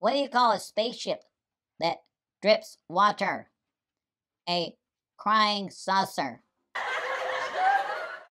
What do you call a spaceship that drips water? A crying saucer.